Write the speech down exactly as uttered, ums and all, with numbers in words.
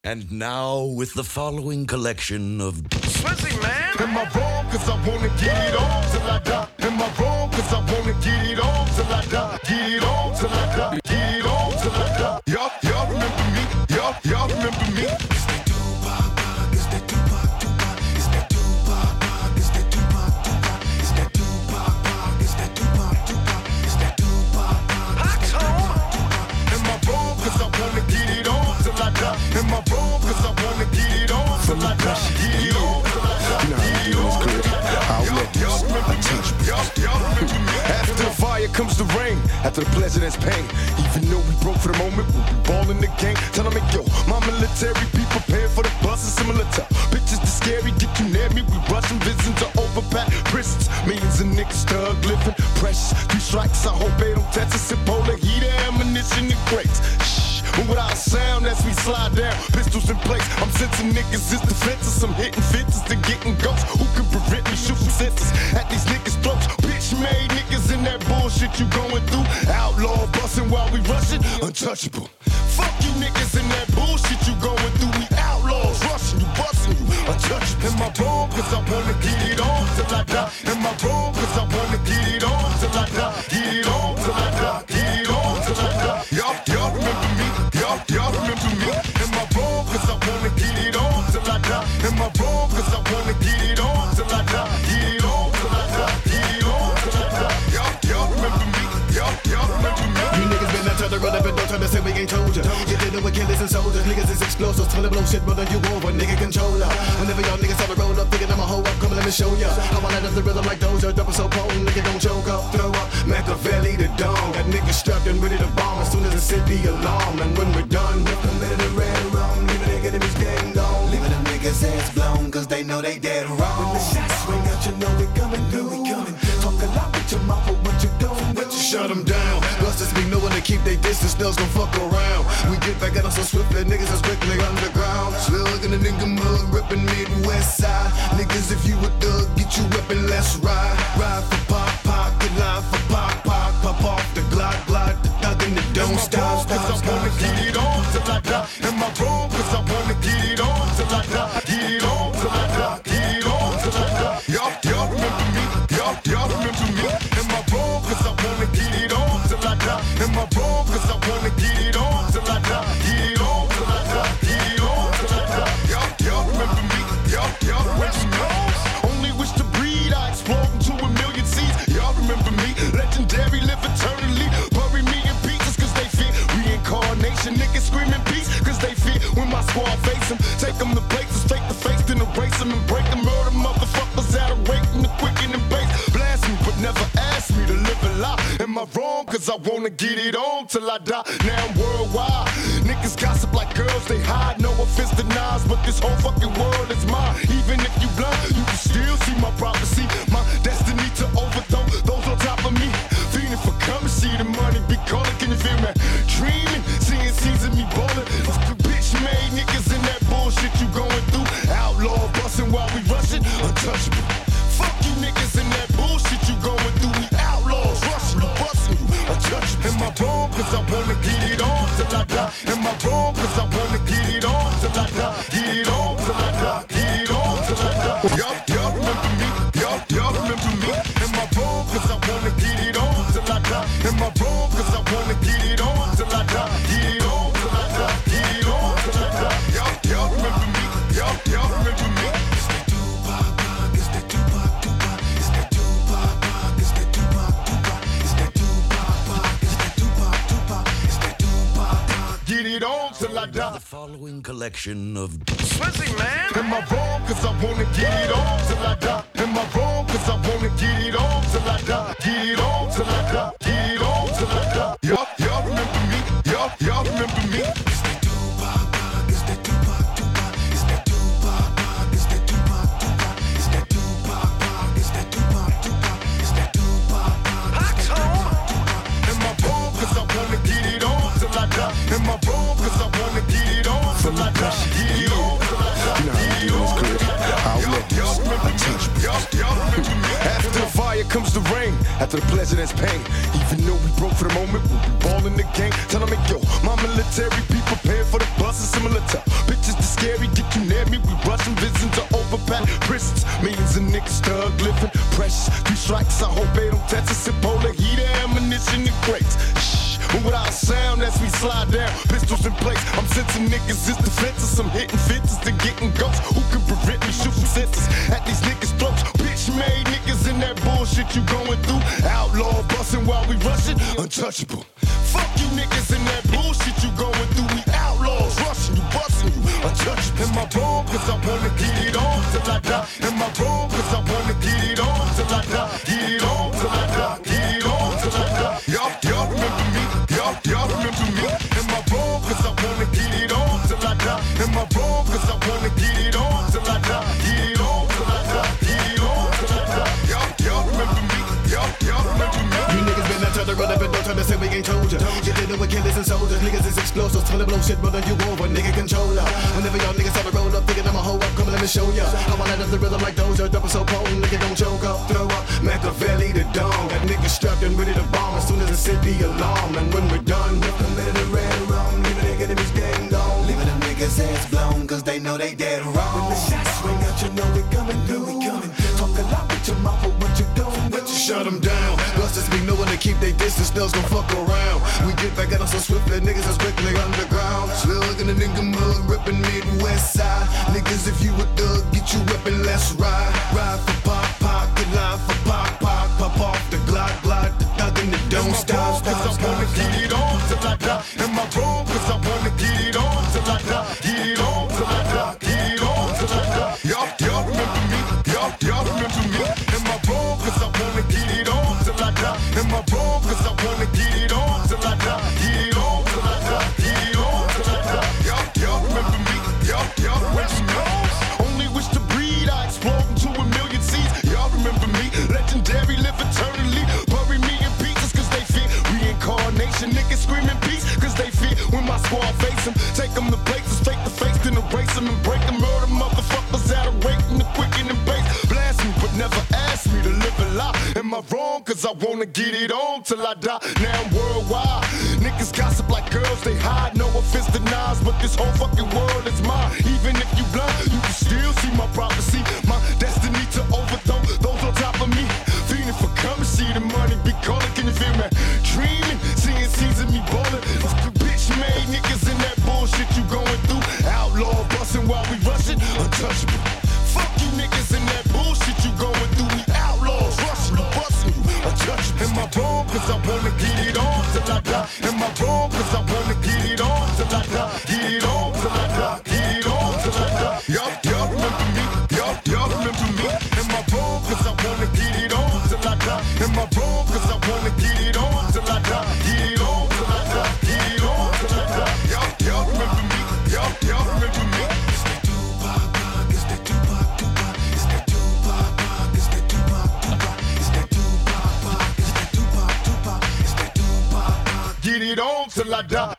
And now with the following collection of Swizzy, man. Am I wrong? Cause I wanna get it on till I die. Am I wrong? Cause I wanna get it on till I die. Get it on till I die. Get it on till I die. Y'all, y'all remember me? Y'all, y'all remember me? It's that Tupac, it's that Tupac, Tupac. It's that Tupac, it's that Tupac, Tupac. It's that Tupac, it's that Tupac, Tupac. It's that Tupac, Hot home. Am I wrong? Cause I wanna get it on till I die. Am I wrong? Cause I wanna get it on till I die. Get it on till I die. You know how we do this, Chris. Outlet. Y'all remember me? Y'all, y'all remember me? After the fire comes the rain. After the pleasure, there's pain. Even though we broke for the moment, we'll be balling the game. Tell them, yo, my military, be prepared for the bus. It's similar to bitches the scary. Get you near me, we rushing visions to overpack prisons. Millions of niggas thug living precious. Three strikes, I hope they don't test us. And polar heater, ammunition, and crates. Shh, and without sound as we slide down, pistols in place. I'm sensing niggas is defenses. I'm hitting fences and getting ghosts. Who can prevent me shooting senses at these niggas' throats? Bitch made niggas in that bullshit you going through. Outlaw busting while we rushing, untouchable. Fuck you niggas in that bullshit you going through. We outlaws rushing you, busting you, untouchable. Am I wrong? Cause I wanna get it on till I die. Am I wrong? Cause I wanna get it on till I die. Get it on till I die. Get it on till I die. Y'all, y'all remember me? Y'all, y'all remember me? Am I wrong? Cause I wanna get it on till I die. Am I wrong? Cause I wanna get it on till I die. Get it on till I die. Get it on till I die. Y'all, y'all remember me? Y'all, y'all remember me? You niggas been out to run up and don't try to say we ain't told ya. You dealing with killers and soldiers, niggas is explosives. Tell them blow shit, brother, you over, nigga controller. Whenever y'all niggas on the road up, thinking I'ma hold up, come and let me show ya. I wanna let the rhythm like Doja, jumping so potent, nigga don't choke up, throw up. Machiavelli the dawn, that nigga strapped and ready to bomb as soon as it set the alarm. And when we're done, we're committed to red rum, leaving the enemies gang gone. Leaving them niggas heads blown, cause they know they dead wrong. When the shots swing out, you know we coming through, we coming. Talk a lot with your mouth, but what you doing? But you shut them down. Busters be knowing to keep they distance, snails gon' fuck around. We get back at them so swiftly, niggas is quickly underground. Slug in the nigga mud, rippin' Midwest side. Niggas, if you a thug, get you weapon, let's ride. Ride for pop, pop, get live for pop, pop. Pop off the glide, glide, the thug and the don't stop, stop, Cause I wanna get it on till I die. Am I wrong? Cause I wanna get it on till I die. Get it on till I die. Get it on till I die. Y'all, y'all remember me? Y'all, y'all remember me? Am I wrong? Cause I wanna get it on till I die. Am I wrong? Cause I wanna get it on till I die. Get it on till I die. Get it on till I die. Y'all, y'all remember me? Y'all, y'all remember me? Only wish to breed, I explode into a million seeds. Y'all remember me? Legendary, live eternally. Bury me in pieces cause they fear reincarnation. Niggas screaming peace cause they fear when my squad face them. Take them to places, take the face, then erase them and break them. Murder motherfuckers at a rate in the quicken and base. Blast me, but never ask me to live a lie. Am I wrong? Cause I wanna get it on till I die. Now I'm worldwide. Niggas gossip like girls, they hide. No offense to Nas, but this whole fucking world is mine. Even if you blind, you can still see my prophecy. My destiny to overthrow those on top of me. Feeling for coming, see the money be calling. Can you feel me? Dreaming, seeing seas of me bowling. Bitch made niggas in that bullshit you going through. Outlaw busting while we rushing, untouchable. Fuck you niggas in that bullshit you going through. We outlaws rushing you, busting you, untouchable. Am I wrong? Cause I wanna get it on till I die. Am I wrong? Cause I wanna get it on till I die. Get it on till I die. Get it on till I die. Y'all, y'all remember me? Y'all, y'all remember me? Am I wrong? Cause I wanna get it on till I die. Am I wrong? Cause I wanna get it on till I die. Get it on till I die. Get it on till I die. Y'all, y'all remember me? Y'all, y'all remember me? It's that Tupac, it's that Tupac, Tupac. It's that Tupac, it's that Tupac, Tupac. It's that Tupac, it's that Tupac, Tupac. It's that Tupac. Get it on till I die. the following collection of Swizzy, man. Am I wrong? Cause I wanna get it on till I die. Am I wrong? Cause I wanna get it on till I die. Get it on till I die. Get it on till I die. Y'all, y'all remember me? Y'all, y'all remember me? It's that Tupac, it's that Tupac, Tupac. It's that Tupac, it's that Tupac, Tupac. It's that Tupac, it's that Tupac, Tupac. It's that Tupac. Hot home. Am I wrong? Cause I wanna get it on till I die. Am I wrong? Cause I wanna get it on till I die. Get it on till I die. You know how we do this, Chris. Outlet. Y'all remember me? Y'all, y'all remember me? After the fire comes the rain after the pleasure that's pain. Even though we broke for the moment, we'll be balling the game. Tell them, yo, my military be prepared for the bus. It's similar to bitches that's scary. Get you near me, we rushing visions to overpack prisons. Millions of niggas thug living precious. Three strikes, I hope they don't test us. Ebola, heater, ammunition, and crates. Shh, and without sound as we slide down, pistols in place. I'm sensing niggas is defenses. I'm hitting fences to getting ghosts. Who can prevent me shooting senses at these niggas' throats? Bitch made niggas in that bullshit you going through. Outlaw busting while we rushing, untouchable. Fuck you niggas in that bullshit you going through. We outlaws rushing you, busting you, untouchable. Am I wrong? Cause I wanna get it on till I die. Am I wrong? Cause I wanna get it on till I die. Get it on till I die. Get it on till I die. Y'all, y'all remember me? Y'all, y'all remember me? Am I wrong? Cause I wanna get it on till I die. Am I wrong? Cause I wanna get it on till I die. Get it on till I die. Get it on till I die. Y'all, y'all remember me? Y'all, y'all remember me? You niggas been out to run up and don't try to say we ain't told ya. You dealing with killers and soldiers, niggas is explosives. Trying to blow shit, brother, you over, nigga controller. Whenever y'all niggas have a roll up, thinking I'm a hoe up, come let me show ya. I wanna light up the rhythm like Doja, double so potent, nigga don't choke up, throw up. Machiavelli the dawn, that nigga strapped and ready to bomb as soon as I set the alarm. And when we're done, we're committed to red rum, leaving nigga enemies game gone. Leaving them niggas heads blown, cause they know they dead wrong. When the shots swing out, you know we coming through, we coming through. Talk a lot with your mouth, but what you don't do, you shut them down. Busters be knowing to keep they distance, those gon' fuck around. We get back at them so swift that niggas is quickly underground. Slug in the nigga mud, rippin' Midwest side. Niggas, if you a thug, get you weapon, let's ride. Ride for pop, pop, get line for pop, pop. Pop off the glide, glide, the thug in the don't stop, stop, Cause I wanna get it on till I die. Am I wrong? Cause I wanna get it on till I die. Get it on till I die. Get it on till I die. Y'all, y'all remember me? Y'all, y'all remember me? Am I wrong? Cause I wanna get it on till I die. Am I wrong? Cause I wanna get it on till I die. Get it on till I die. Get it on till I die. Y'all, y'all remember me? Y'all, y'all remember me? Only wish to breed, I explode into a million seeds. Y'all remember me? Legendary, live eternally. Bury me in pieces cause they fit. Reincarnation, niggas screaming peace cause they fit. When my squad face them, take them to places, take the face, then erase them and break them. Murder motherfuckers out of waiting to quicken and base. Blast me, but never ask me to live a lie. Am I wrong? Cause I wanna get it on till I die. Now I'm worldwide. Niggas gossip like girls, they hide. No offense to Nas, but this whole fucking world is mine. Even if you blind, you can still see my prophecy. My destiny to overthrow those on top of me. Feeling for coming, see the money be calling. Can you feel me? Dreaming, seeing season me ballin'. Bitch made niggas in that bullshit you going through. Outlaw bustin' while we rushin', untouchable. Fuck you niggas in that bullshit you going through. We outlaws rushin' you, bustin' you, untouchable. Am I wrong? Cause I wanna get it on till I die. Am I wrong? Cause I wanna get it on till I die. Get it on till I die. Get it on till I die. Y'all, y'all remember me? Y'all, y'all remember me? Am I wrong? Cause I wanna get it on till I die. Am I wrong? Cause I wanna get it on till I die. Get it on till I die. Get it on till I die. Y'all, y'all remember me? Y'all, y'all remember me? It's that Tupac, Pac, it's that Tupac, Tupac, it's that Tupac, Pac, it's that Tupac, Tupac, it's that Tupac, Pac, it's that Tupac, Tupac, it's that Tupac, Pac. Get it on till I die.